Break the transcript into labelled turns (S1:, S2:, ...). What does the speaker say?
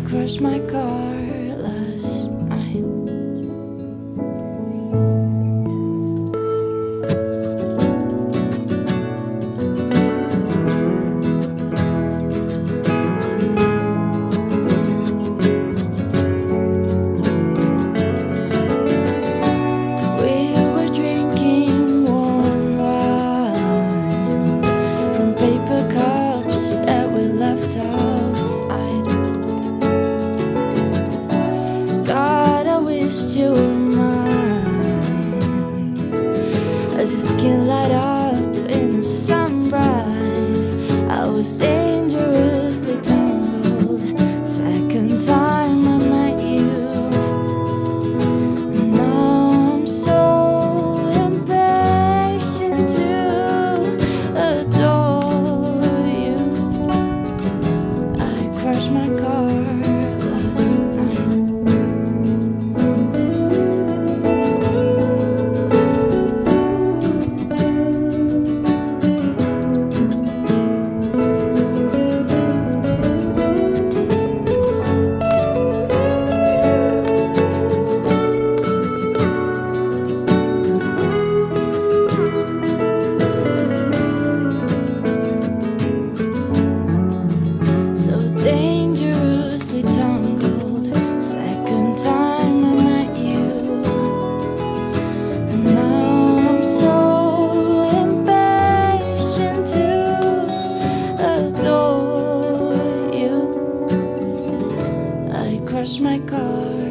S1: crashed my car last night. We were drinking warm wine from paper cups that we left outside. God, I wish you were mine, as your skin light up in the sunrise. I was dangerously tangled. Second time I met you, and now I'm so impatient to adore you. I crashed my car last night. So dangerously tangled. Second time I met you, and now I'm so impatient to adore you. I crashed my car